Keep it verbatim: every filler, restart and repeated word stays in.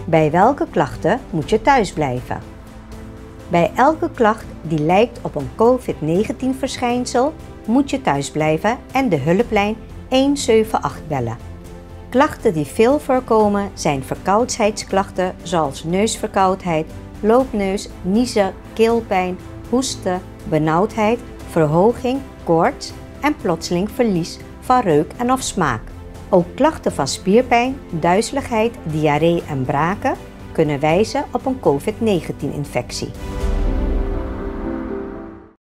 Bij welke klachten moet je thuis blijven? Bij elke klacht die lijkt op een COVID negentien verschijnsel moet je thuis blijven en de hulplijn een zeven acht bellen. Klachten die veel voorkomen zijn verkoudheidsklachten zoals neusverkoudheid, loopneus, niezen, keelpijn, hoesten, benauwdheid, verhoging, koorts en plotseling verlies van reuk en of smaak. Ook klachten van spierpijn, duizeligheid, diarree en braken kunnen wijzen op een COVID negentien infectie.